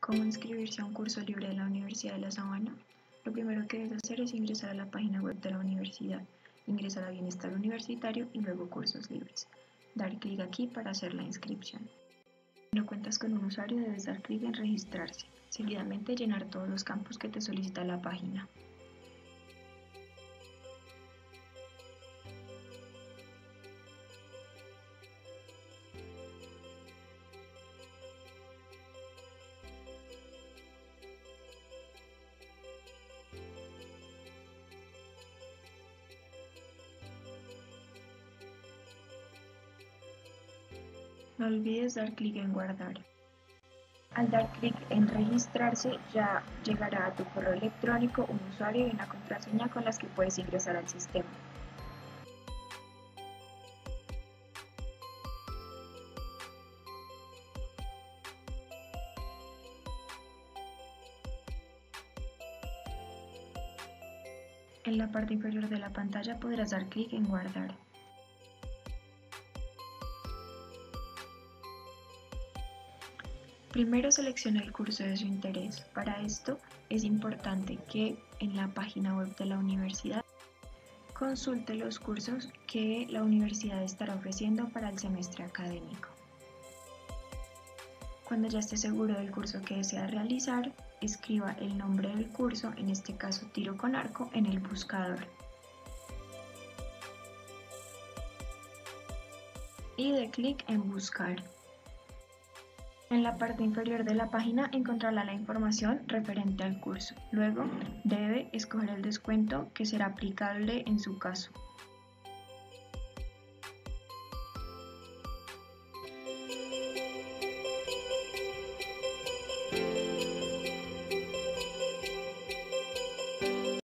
¿Cómo inscribirse a un curso libre de la Universidad de La Sabana? Lo primero que debes hacer es ingresar a la página web de la universidad, ingresar a Bienestar Universitario y luego Cursos Libres. Dar clic aquí para hacer la inscripción. Si no cuentas con un usuario, debes dar clic en Registrarse. Seguidamente llenar todos los campos que te solicita la página. No olvides dar clic en Guardar. Al dar clic en Registrarse, ya llegará a tu correo electrónico un usuario y una contraseña con las que puedes ingresar al sistema. En la parte inferior de la pantalla podrás dar clic en Guardar. Primero selecciona el curso de su interés. Para esto es importante que en la página web de la universidad consulte los cursos que la universidad estará ofreciendo para el semestre académico. Cuando ya esté seguro del curso que desea realizar, escriba el nombre del curso, en este caso tiro con arco, en el buscador. Y dé clic en Buscar. En la parte inferior de la página encontrará la información referente al curso. Luego debe escoger el descuento que será aplicable en su caso.